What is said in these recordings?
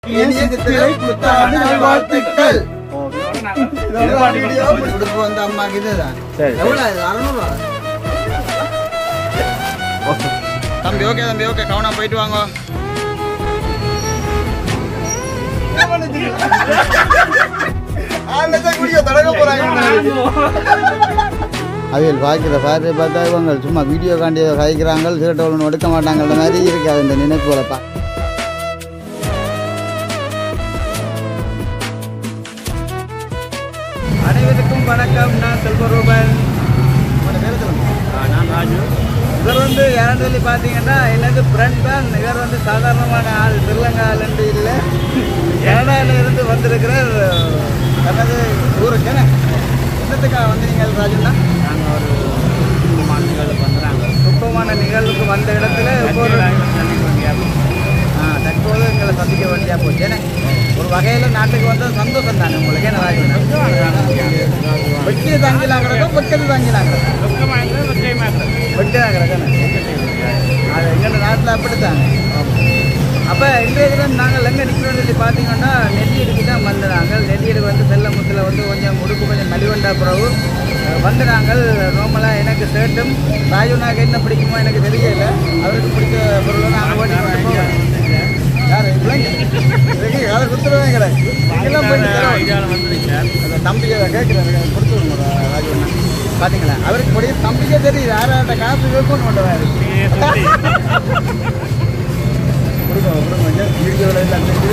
வாழ்த்துக்கள். வந்து அம்மாக்கு இதுதான் தம்பி. ஓகே தம்பி, ஓகே, கவனம் போயிட்டு வாங்க. அவியல் பார்க்கிற பார்த்து பார்த்தா இவங்க சும்மா வீடியோ காண்டி கழிக்கிறாங்க, சீட்டை ஒன்று எடுக்க மாட்டாங்கிற மாதிரி இருக்காது இந்த நினைப்புகளப்பா. அனைவருக்கும் வணக்கம். நான் செல்வரூபன். நான் ராஜு. இவர் வந்து யாருன்னு சொல்லி பார்த்தீங்கன்னா எனக்கு ஃப்ரெண்ட் தான். இவர் வந்து சாதாரணமான ஆள், திருலங்கால் என்று இல்லை, கனடாவிலிருந்து வந்திருக்கிறார். தனது ஊருக்கு என்னத்துக்காக வந்து நீங்கள் ராஜுன்னா? நாங்கள் ஒரு முக்கியமான நிகழ்வுக்கு வந்துடுறாங்க. முக்கியமான நிகழ்வுக்கு வந்த இடத்துல தற்போது எங்களை சந்திக்க வேண்டியா போச்சு. ஏன்னா ஒரு வகையில் நாட்டுக்கு வந்தது சந்தோஷம் தானே உங்களுக்கு. என்ன ராஜு வெட்டியை தாங்கிலாங்கிறதோ வெட்டது தாங்கிலாங்கிறதோ வெட்டிதாங்கிறதானே அது எங்கள் நாட்டில் அப்படித்தாங்க. அப்போ இன்றைய தினம் நாங்கள் எங்கே நிற்கிறோம்னு சொல்லி பார்த்தீங்கன்னா நெல்லியடிக்கு தான் வந்து நாங்கள். நெல்லியடிக்கு வந்து செல்லமுத்தில் வந்து கொஞ்சம் முடுக்கு கொஞ்சம் மலிவண்டா பிறகு வந்து நாங்கள் நார்மலாக எனக்கு ஷர்ட்டும் ராஜுனாக்கு என்ன பிடிக்குமோ எனக்கு தெரியல. அவருக்கு பிடிச்ச பொருளை நாங்கள் ஓட்டி போவோம். யார் அதை கொடுத்துருவேன் கிடையாது. எல்லாம் அந்த தம்பியை கேட்குறேன் கொடுத்துருங்க ராஜுண்ணா. பார்த்தீங்களா அவருக்கு முடிய தம்பிக்கே தெரியுது யாராட்ட காசு வைக்கணும்னு பண்ணுவார். வீடியோவில்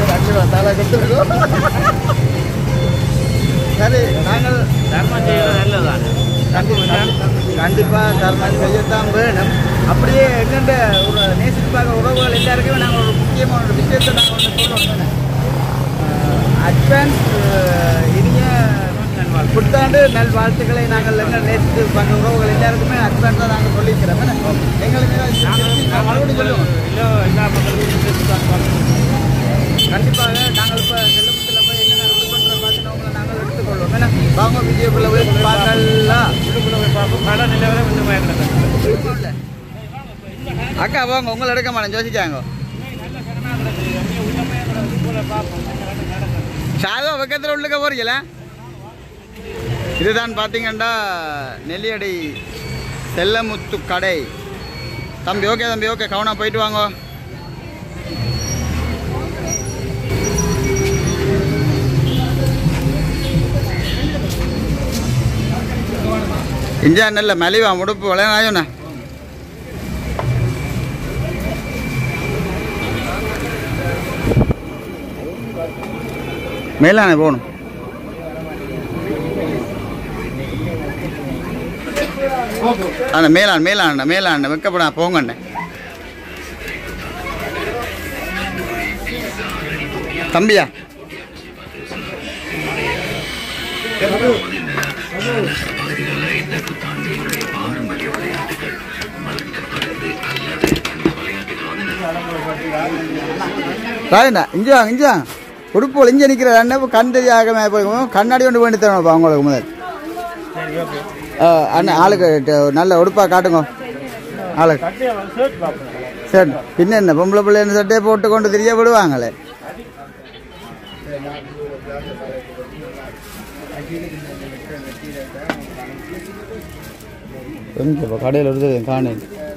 சரி, நாங்கள் தர்மம் செய்யறது நல்லதான். கண்டிப்பாக தர்மம் செய்யத்தான் வேணும். அப்படியே எங்கெண்ட ஒரு நேசிப்பாக உறவுகள் எல்லாருக்குமே நாங்கள் ஒரு முக்கியமான ஒரு விஷயத்தை நாங்கள் ஒன்று சொல்லுவோம். அட்வான்ஸ் இனிய புத்தாண்டு நல்வாழ்த்துக்களை நாங்கள் எங்கள் நேசித்து பார்க்க உறவுகள் எல்லாருக்குமே அட்வான்ஸாக நாங்கள் சொல்லிக்கிறோம். எங்களுக்கு மறுபடியும் சொல்லுவோம். கண்டிப்பாக நாங்கள் இப்போ செல்லமுத்தில் போய் என்னென்ன ரெடி பண்ணுற பார்த்துனவங்களை நாங்கள் எடுத்துக்கொள்வோம். ஏன்னா வாங்க வீடியோக்குள்ளே போய் பார்க்கலாம். கடை நிலவரம் இந்த அக்கா வாங்க, உங்களை எடுக்க மாட்டேன் யோசிக்காங்க. சாதா பக்கத்தில் உள்ளுக்க போறீங்களா? இதுதான் பார்த்தீங்கன்னா நெல்லியடி செல்லமுத்து கடை. தம்பி ஓகே தம்பி, ஓகே, கவனம் போயிட்டு வாங்க. இஞ்சா நல்ல மலிவா முடுப்பு விளையாடுண்ணா. மேலானே போகணும். அண்ணா மேலான் மேலாண்ட மேலாண்ட வைக்கப்படா போங்கண்ணே. தம்பியா ராஜண்ணா இஞ்சா இஞ்சா உடுப்பு இஞ்ச நிற்கிற அண்ணன் கண் தெரியாத போய் கண்ணாடி கொண்டு வேண்டி தரணும்ப்பா உங்களுக்கு முதல். அண்ணா ஆளுக்கு நல்ல உடுப்பா காட்டுங்க. ஆளுக்கு சரி, பின்ன என்ன பொம்பளை பிள்ளைன்னு சட்டையை போட்டு கொண்டு தெரிய விடுவாங்களே. இப்போ கடையில் எடுத்து காணி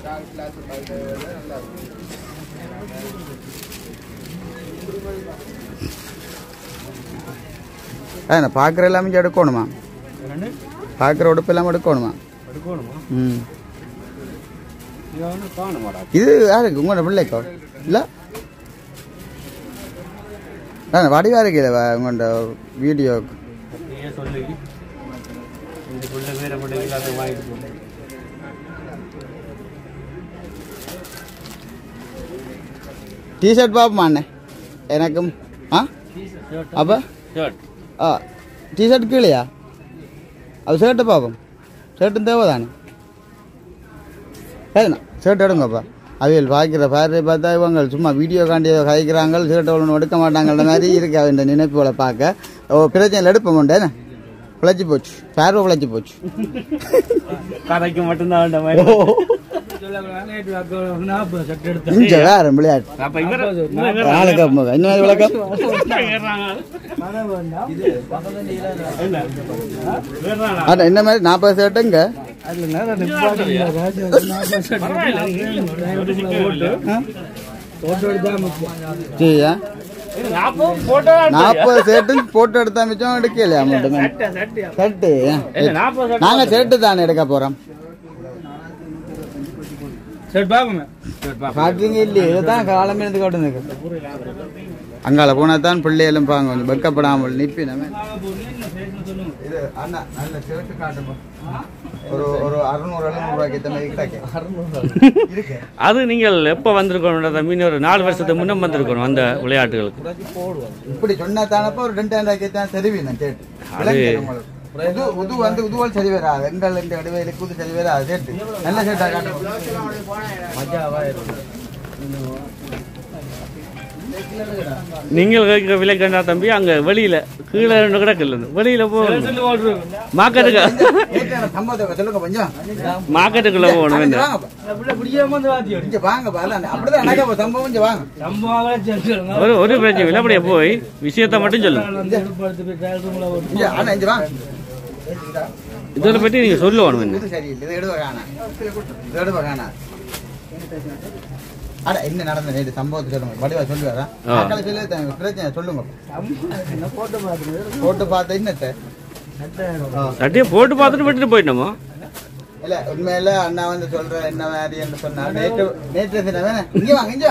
பார்க்குற எல்லாமே எடுக்கணுமா? பார்க்குற உடுப்பு எல்லாமே எடுக்கணுமா? ம், இது யாருக்கு உங்களோட பிள்ளைக்கோ இல்லை வடிவா இருக்கு இதை உங்களோட வீடியோக்கு. டிஷர்ட் பார்ப்போமா அண்ணே எனக்கும்? அப்போ டிஷர்ட் கீழேயா? அது ஷர்ட்டை பார்ப்போம். ஷர்ட்டும் தேவை தானே? சரிண்ணா ஷர்ட் எடுங்கப்பா. அவியல் பார்க்கிற பார்வை பார்த்தா இவங்க சும்மா வீடியோ காண்டி கழிக்கிறாங்க, ஷர்ட்டை ஒன்று எடுக்க மாட்டாங்கிற மாதிரி இருக்காது இந்த நினைப்புகளை பார்க்க. பிரச்சனையில் எடுப்போம் உண்டேண்ணே. பிழைச்சி போச்சு, பார்வை பிழைச்சி போச்சு. கதைக்கு மட்டும்தான் இங்க வேற விளையாட்டு இன்னும் விளக்கம் 40 ஷர்ட்டுங்க சரியா 40 ஷர்ட்டு போட்டோ எடுத்தா மிச்சம் எடுக்கலையா ஷர்ட்டு நாங்க ஷர்ட்டு தானே எடுக்க போறோம் காட்டுறீங்க இல்லையே இதுதான் காலமே இருந்து காட்டுங்க அங்கால போனா தான் பிள்ளைகளும் பாங்க கொஞ்சம் வெக்கப்படாமல் நிப்பி நம்ம இது அண்ணா நல்ல ஷர்ட் காட்டுமா ஒரு 600 ரூபாய்க்கு எத்தனை இருக்கு அது நீங்கள் எப்ப வந்திருக்கணும் தம்பி ஒரு 4 வருஷத்துக்கு முன்ன வந்திருக்கணும் அந்த விளையாட்டுகளுக்கு இப்படி சொன்னா தானப்ப ஒரு 2000 ரூபாய்க்கு தான் தெரிவி நான் கேட்டு உதுவல் சரி வராது எங்கள் இந்த இடைவெளிக்கு இது சரி வராது சேர்த்து நல்ல சேர்த்தா காட்டும் நீங்கள் கேட்கிற விலை கண்டா தம்பி அங்க வெளியில கீழே கிடக்கல வெளியில போ மார்க்கெட்டுக்குள்ள போகணும் ஒரு பிரச்சனை இல்லை அப்படியே போய் விஷயத்த மட்டும் சொல்லுங்க இதில் பற்றி நீங்க சொல்லுவானு என்ன நடந்த நேற்று சம்பவத்தை சொல்லுங்க வடிவா சொல்லுவாரா பிரச்சனை சொல்லுங்க போட்டு பார்த்த என்னத்தை சட்டையை போட்டு பார்த்துட்டு விட்டுட்டு போயிட்டோமா இல்ல உண்மையில அண்ணா வந்து சொல்ற என்ன மாதிரி என்று சொன்னா நேற்று தினம் இங்க வாங்க இங்க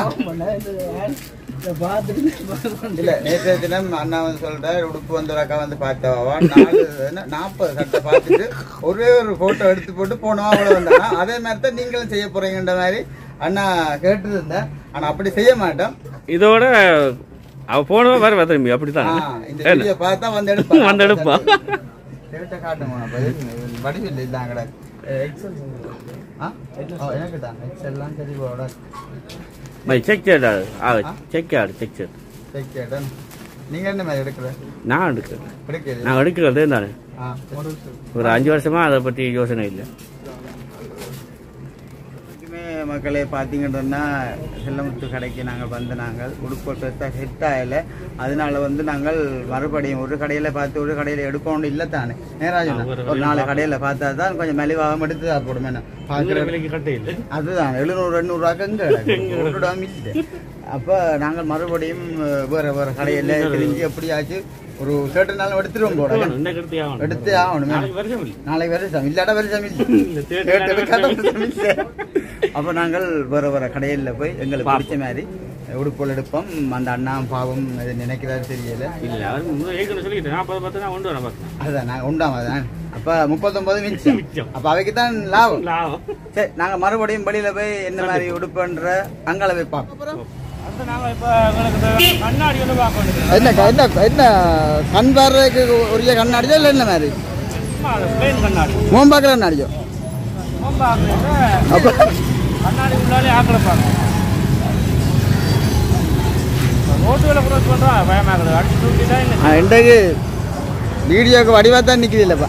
இல்ல நேற்று தினம் அண்ணா வந்து சொல்ற உடுப்பு வந்து ஒரு அக்கா வந்து பார்த்தவா 40 சட்டை பார்த்துட்டு ஒரே ஒரு போட்டோ எடுத்து போட்டு போனவா அவ்வளவு வந்தானா அதே மாதிரி தான் நீங்களும் செய்ய போறீங்கன்ற மாதிரி அண்ணா கேட்டு இருந்தேன் ஆனா அப்படி செய்ய மாட்டோம் இதோட அவ போனவா வேற திரும்பி அப்படித்தான் இந்த வீடியோ பார்த்தா வந்து எடுப்பா கேட்ட காட்டுங்க வடிவில் இல்லாங்கட எனக்கு தான் எக்ஸெல்லாம் சரி போட செக் நீங்க என்ன மாதிரி எடுக்கிற நான் எடுக்கிறது தானே ஒரு 5 வருஷமா அதை பத்தி யோசனை இல்லை மக்களே பார்த்தீங்கன்னா செல்லமுத்து கடைக்கு நாங்கள் வந்து நாங்கள் உடுப்பு பெருசாக ஹெட் ஆகலை அதனால வந்து நாங்கள் மறுபடியும் ஒரு கடையில் பார்த்து ஒரு கடையில் எடுக்கணும் இல்லை தானே நேராஜன் ஒரு 4 கடையில் பார்த்தா தான் கொஞ்சம் மலிவாக எடுத்து தான் போடுமே அதுதான் 700-800 ரூபாய்க்கு இல்லை அப்போ நாங்கள் மறுபடியும் வேறு கடையில் தெரிஞ்சு எப்படியாச்சு ஒரு certain நாள் எடுத்துருவோம் போட எடுத்து ஆகணும் நாளைக்கு வருஷம் இல்லாட்ட வருஷம் இல்லை அப்போ நாங்கள் வேற கடையில் போய் எங்களுக்கு பிடிச்ச மாதிரி உடுப்போல் எடுப்போம் அந்த அண்ணா பாவம் அது நினைக்கிறாரு தெரியல அதுதான் நாங்கள் உண்டாம் அதுதான் அப்போ 39 மிச்சம் அப்போ அவைக்கு தான் லாபம் சரி நாங்கள் மறுபடியும் வெளியில போய் என்ன மாதிரி உடுப்புன்ற அங்கால போய் பார்ப்போம் என்ன கண் பார்வைக்கு உரிய கண்ணாடியோ இல்லை என்ன மாதிரி மோம்பாக்கிற கண்ணாடியோ இன்றைக்கு வீடியோக்கு வடிவா தான் நிக்குது இல்லப்பா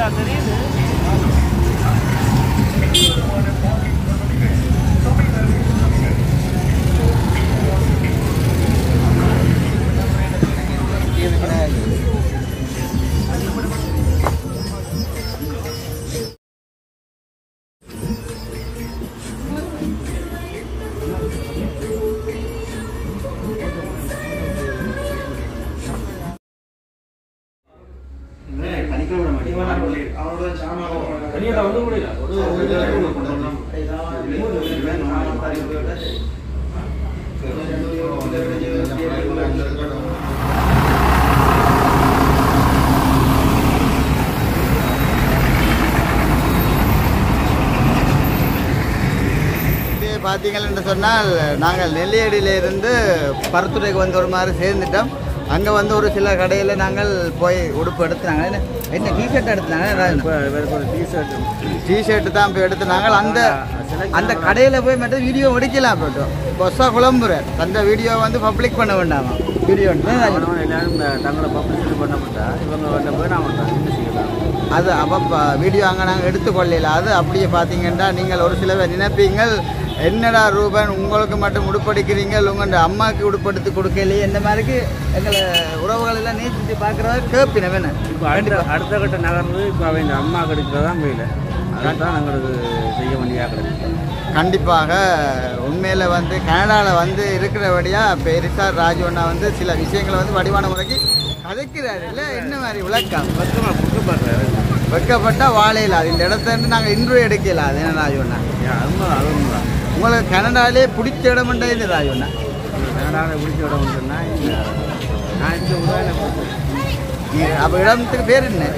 பார்த்தீங்கன்னு சொன்னால் நாங்கள் நெல்லியடியிலிருந்து பருத்துறைக்கு வந்து ஒரு மாதிரி சேர்ந்துட்டோம் அங்கே வந்து ஒரு சில கடையில் நாங்கள் போய் உடுப்பு எடுத்துனாங்க என்ன டிஷர்ட் எடுத்துனாங்க டிஷர்ட்டு தான் போய் எடுத்துனாங்க அந்த கடையில் போய் மட்டும் வீடியோ எடுக்கலாம் போட்டோம் பொஸ்ஸாக குழம்புற அந்த வீடியோ வந்து பப்ளிக் பண்ண வேண்டாமா வீடியோ எல்லாரும் தங்களை பப்ளிசிட்டி பண்ணப்பட்டா இவங்க வந்த போய் நான் என்ன செய்யலாம் அது அப்போ வீடியோ அங்கே நாங்கள் எடுத்துக்கொள்ளல. அது அப்படியே பார்த்தீங்கன்னா நீங்கள் ஒரு சில பேர் நினைப்பீங்கள் என்னடா ரூபன் உங்களுக்கு மட்டும் உடுப்படுக்கிறீங்க உங்கள் அம்மாவுக்கு உடுப்படுத்தி கொடுக்கலையே இந்த மாதிரிக்கு எங்களை உறவுகள் எல்லாம் நேசித்து பார்க்குறவங்க கேட்பின வேணும். இப்போ அடுத்த கட்ட நகர்ந்து இப்போ அவங்க அம்மா கிடைக்கிறதான் போயில அதான் தான் எங்களுக்கு செய்ய வேண்டியதாக கிடைக்கும். கண்டிப்பாக உண்மையில் வந்து கனடாவில் வந்து இருக்கிறபடியாக பெரிசார் ராஜோண்ணா வந்து சில விஷயங்களை வந்து வடிவான முறைக்கு கதைக்கிறாரு இல்லை என்ன மாதிரி விளக்கம் வெக்கப்பட்டால் வாழையில் அது இந்த இடத்த இருந்து நாங்கள் இன்ட்ரோ எடுக்கல. அது என்ன ராஜோண்ணா உங்களுக்கு கனடாலே பிடிச்ச இடம்ன்றே இது ராஜோண்ணா. கனடாவில் பிடிச்ச இடம் சொன்னால் நான் இந்த அப்போ இடத்துக்கு பேர் என்ன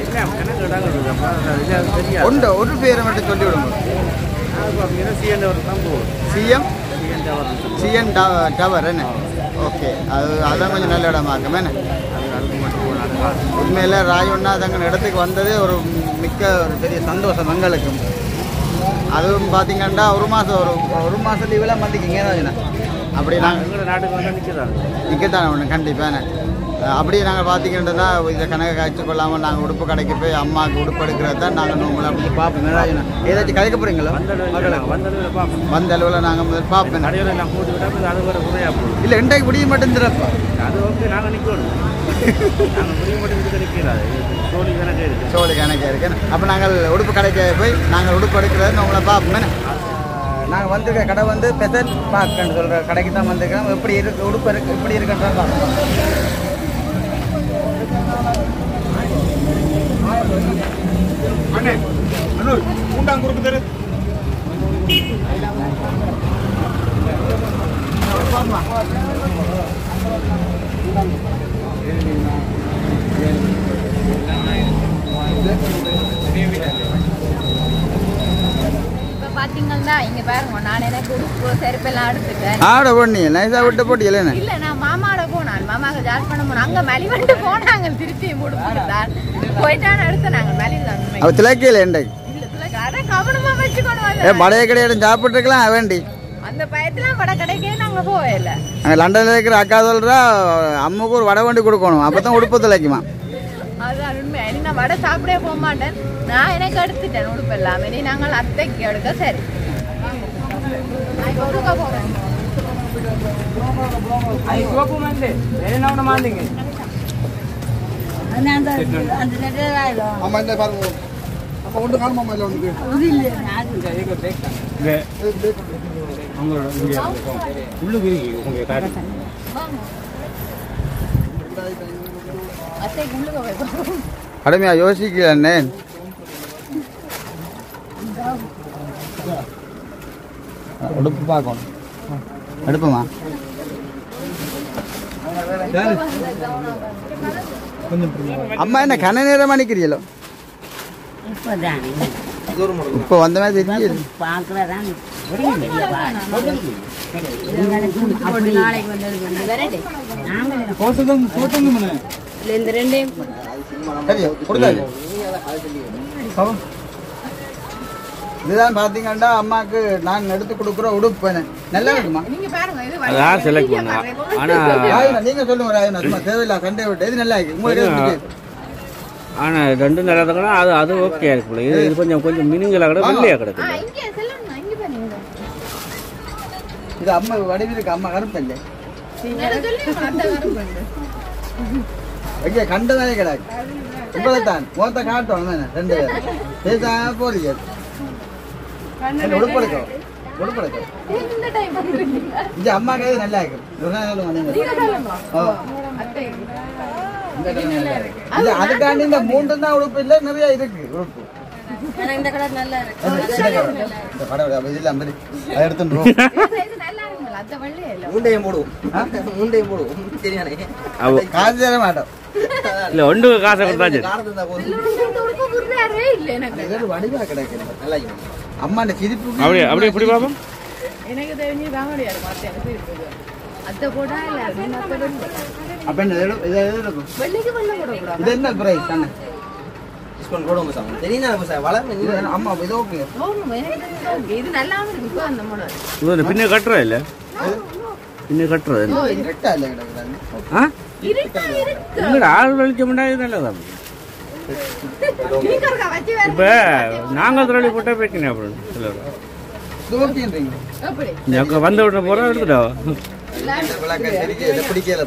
உண்டு ஒரு பேரை மட்டும் சொல்லி விடுங்க. சிஎன் டவர் என்ன ஓகே அதான் கொஞ்சம் நல்ல இடமா இருக்கும் என்ன. உண்மையில் ராஜோண்ணா தங்கள் இடத்துக்கு வந்ததே ஒரு மிக்க ஒரு பெரிய சந்தோஷம் எங்களுக்கும். அதுவும் பார்த்தீங்கன்னா ஒரு மாதம் லீவெல்லாம் வந்துக்கிங்க ராஜோண்ணா. அப்படி நாங்கள் நாட்டுக்கு வந்து நிற்கத்தானே ஒன்று கண்டிப்பாக. அப்படியே நாங்கள் பார்த்தீங்கன்னா இதை கணக்கு காய்ச்சி கொள்ளாமல் நாங்கள் உடுப்பு கடைக்கு போய் அம்மாவுக்கு உடுப்பு எடுக்கிறது தான் நாங்கள் உங்களை அப்படி பார்ப்போம். ராஜனா ஏதாச்சும் கதைக்க போகிறீங்களா? வந்த அளவில் நாங்கள் முதல் பார்ப்போம். இல்லை இன்றைக்கு முடிய மட்டும் திறப்பா அது ஓகே நாங்கள் நிற்கணும் சோழி கணக்கே இருக்கு. அப்போ நாங்கள் உடுப்பு கடைக்கு போய் நாங்கள் உடுப்பு எடுக்கிறது உங்களை பார்ப்போம். நாங்கள் வந்திருக்க கடை வந்து பெசல் பார்க்கன்னு சொல்கிற கடைக்கு தான் வந்திருக்கிறோம். எப்படி இருக்கு உடுப்பு இருக்கு எப்படி இருக்குன்றத பார்ப்போம். பாத்தீங்கன்னா இங்க பாருங்க நான் எனக்கு உடுப்பு செருப்பெல்லாம் எடுத்துட்டேன். ஆட போனீ நைஸா விட்டு போட்டியல என்ன? இல்ல நான் மாமாவோட போனான். மாமாக்கு ஜாஸ் பண்ண போனோம். அங்க மலிவண்டு போனாங்க திருப்பி உடுப்புதான் போயிட்டான் எடுத்து நாங்க மலிவ் தான். அவ திலக்கையில என்னைக்கு? இல்ல திலக்க அத கவனமா வச்சுக்கணும். வந்து படைய கடையில சாப்பிட்டுருக்கலாம் வேண்டி அந்த பயத்துல வடை கடைக்கே நாங்க போகல. அங்க லண்டன்ல இருக்கிற அக்கா சொல்றா அம்முக்கு ஒரு வடை வண்டி கொடுக்கணும் அப்பதான் உடுப்பு திளைக்குமா. அதுதான் உண்மை. இனி நான் வடை சாப்பிடவே போக மாட்டேன். நான் எனக்கு எடுத்துட்டேன் உடுப்பு எல்லாம். இனி நாங்கள் அத்தைக்கு எடுக்க சரி கடுமையா யோசிக்கலண்ணே. உடுப்பு பார்க்கணும் எடுப்போமா? அம்மா என்ன கண்ண நேரம் அணிக்கிறீங்களோ? இப்போ வந்த மாதிரி தெரியுது. இதுதான் பாத்தீங்கன்னா அம்மாக்கு நான் எடுத்து கொடுக்குற உடுப்பு நல்லா இருக்குமா? நீங்க சொல்லுங்க சும்மா தேவையில்ல சண்டை விட்டு எது நல்லா இருக்கு உங்களுக்கு? ஆனா ரெண்டு நல்லா இருக்கணும். அது அது ஓகே இருக்குல்ல. இது கொஞ்சம் கொஞ்சம் மினிங்கலா கூட வெள்ளையா கிடக்கு. இது அம்மா வடிவிருக்கு. அம்மா கருப்பு இல்லை கண்டதானே கிடாது. உங்களைத்தான் மொத்த காட்டணும் ரெண்டு பேரும் பேசா போறீங்க. உடுப்படுக்கும் இது அம்மாக்கு நல்லா இருக்கும். அதுக்காண்டி இந்த மூன்று தான் உடுப்பு இல்லை நிறைய இருக்கு உடுப்பு. அம்மா சிரிப்பு எனக்கு தெரிஞ்சு என்ன பிரைஸ் பின்ன கட்டுறா இல்ல இன்னும் கட்டுறது இல்லை. இருட்டா இல்லை கிடக்குறாங்க. ஆ இருக்கா இருக்கு இங்கே ஆள் வெளிச்சம் பண்ணாது நல்லதான். நீங்க ஒருக்கா வச்சு வேற இப்போ நாங்கள் தொழில் போட்டால் பேக்கணும் அப்படின்னு சிலர் தோக்கின்றீங்க எப்படி அங்கே வந்து விட போகிறோம் எடுத்துட்டா பிடிக்கல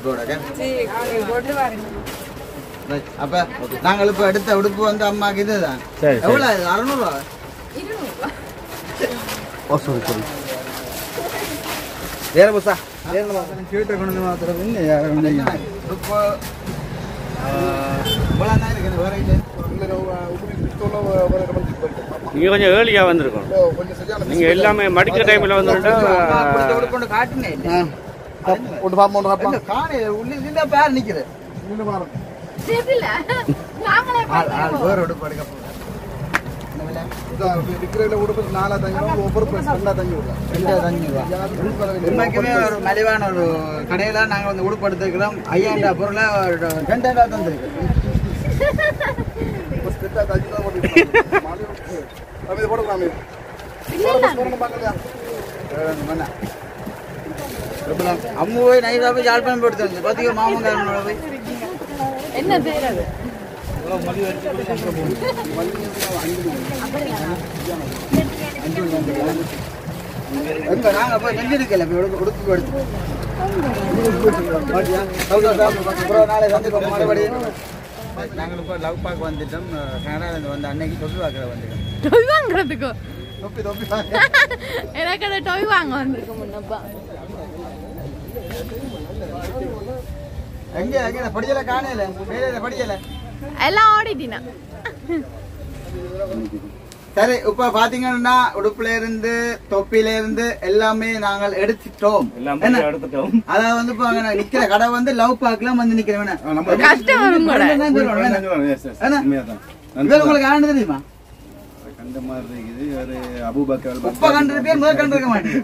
அப்ப நாங்கள் இப்ப எடுத்த உடுப்பு வந்து அம்மாக்கு இதுதான். சரி எவ்வளவு 600 ரூபா? 200 சரி சரி வேற பஸ்ஸா ஃபியூட்டர் கொண்டு வந்து மாத்திரம் இப்போ நீங்கள் கொஞ்சம் ஏர்லியாக வந்திருக்கணும். நீங்கள் எல்லாமே மடிக்கிற டைமில் வந்துட்டா காட்டுனேன் பேர் நிக்குது தெரியல நாங்களே வேற உடுப்பு எடுக்க போறோம். உண்மைக்குமே ஒரு மலிவான ஒரு கடையில நாங்க வந்து உடுப்பு எடுத்துக்கிறோம். 5000 பொருளை 2000 தந்துருக்கு. அம்மு போய் நைட்டா போய் யாழ்ப்பாணம் போட்டு வந்து பாத்தீங்க மாமங்காரனோட போய் என்ன செய்யறது நாங்க போய் நெஞ்சு எடுக்கல உடுப்பு எடுத்து நாளை வந்து மறுபடியும் நாங்கள் இப்போ லவ் பார்க்க வந்துட்டோம். கனடாவில் வந்து அன்னைக்கு தொப்பி பார்க்க வந்துட்டோம். டொய் வாங்குறதுக்கு தொப்பி தொப்பி எனக்கு அந்த டொய் வாங்க வந்திருக்கு முன்னப்பா எங்க எங்க படிக்கல காணல மேலே படிக்கல எல்லாம் ஓடிட்டினா. சரி இப்ப பாத்தீங்கன்னா உடுப்புல இருந்து தொப்பில இருந்து எல்லாமே நாங்கள் எடுத்துட்டோம். அதாவது வந்து இப்ப அங்க நிக்கிற கடை வந்து லவ் பார்க்கலாம் வந்து நிக்கிறேன். கஷ்டம் வரும் கூட. உங்களுக்கு ஆண்டு தெரியுமா? உப்ப கண்டு பேர் முதல் கண்டு இருக்க மாட்டேன்.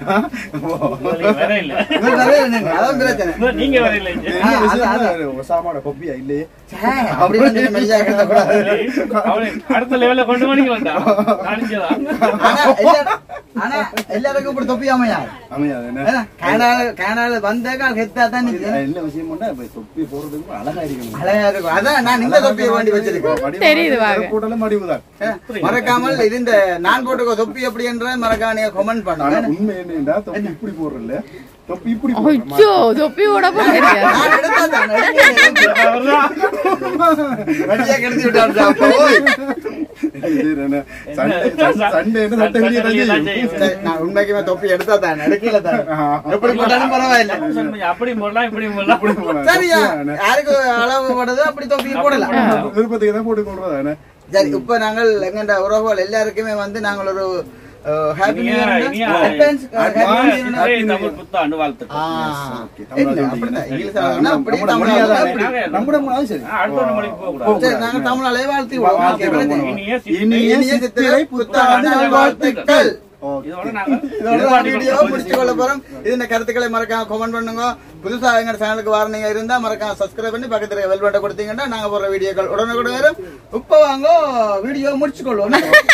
ஆனா எல்லாருக்கும் இப்படி தொப்பி அமையாது. கனடால வந்தாக்க ஹெத்தா தான் தொப்பி போறதுக்கு அழகா இருக்கும். அதான் நான் இந்த தொப்பியை வேண்டி வச்சிருக்கேன். தெரியுது மறக்காமல் இது இந்த நான் போட்டுக்கோ தொப்பி எப்படி என்ற மறக்காம நீங்க கமெண்ட் பண்ணுங்க. உண்மை என்னடா தொப்பி இப்படி போறல தொப்பி இப்படி ஐயோ தொப்பியோட போறீங்க நான் எடுத்ததான் வடியா கெடுத்து விட்டான்டா போய் சண்டே என்ன சட்டை வெளிய தள்ளி நான் உண்மைக்குமே தொப்பி எடுத்ததான் எடுக்கல தான் எப்படி போட்டாலும் பரவாயில்லை. அப்படி போடலாம் இப்படி போடலாம். சரியா யாருக்கு அளவு படுதோ அப்படி தொப்பி போடலாம். விருப்பத்துக்கு தான் போட்டு கொள்றதானே. சரி இப்ப நாங்கள் எங்கண்ட உறவுகள் எல்லாருக்குமே வந்து நாங்கள் ஒரு ஹாப்பி நியூ இயர் புத்தாண்டு வாழ்த்துக்கள். நாங்க தமிழாலே வாழ்த்து சித்திரை புத்தாண்டு வாழ்த்துக்கள். வீடியோ முடிச்சு கொள்ள போறோம். இந்த கருத்துக்களை மறக்காம கமெண்ட் பண்ணுங்க. புதுசா எங்க சேனலுக்கு வாரணிங்க இருந்தா மறக்காம சப்ஸ்கிரைப் பண்ணி பக்கத்துல பெல் பட்டன் கொடுத்தீங்கன்னா நாங்க போற வீடியோக்கள் உடனுக்குடன் வரும். இப்ப வாங்க வீடியோ முடிச்சு கொள்வோம்.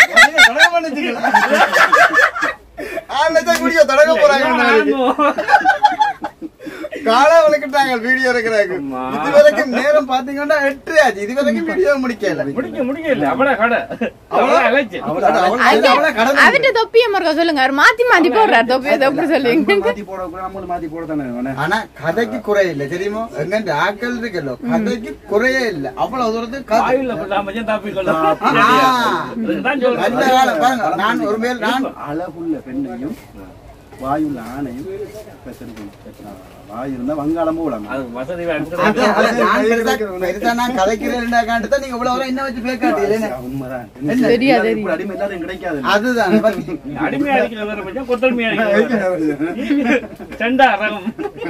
வீடியோ தொடங்க போறாங்க. காலா வளர்க்கிட்டாங்க வீடியோ இருக்கிறாங்க. இதுவரைக்கும் நேரம் பாத்தீங்கன்னா 8 ஆச்சு. இதுவரைக்கும் வீடியோ முடிக்கல. அவ்வளவு கடை அவர்கிட்ட தொப்பிய மறக்க சொல்லுங்க. மாத்தி மாத்தி போடுறாரு தொப்பிய தொப்பி சொல்லுங்க. மாத்தி போட தானே. ஆனா கதைக்கு குறைய இல்ல தெரியுமோ. எங்க ஆக்கள் இருக்கല്ലോ கதைக்கு குறையே இல்ல. அவ்வளவு தூரத்துக்கு பாருங்க. நான் ஒரு மேல் நான் அழகுள்ள பெண்ணையும் வாயுள்ள ஆணையும் வாயு இருந்தா வங்காளமும் விடாம நீங்க இவ்வளவு என்ன வச்சு பேக்காட்டீங்க. அடிமை எல்லாரும் கிடைக்காது. அதுதான் அடிமையா இருக்கிற கொத்தடிமையா செண்டா ரகம்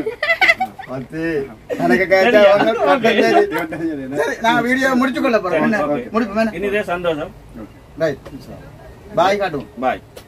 நாங்க வீடியோ முடிச்சு கொள்ள போறோம். முடிப்போம். இனிதே சந்தோஷம். பாய் காட்டுவோம். பாய்.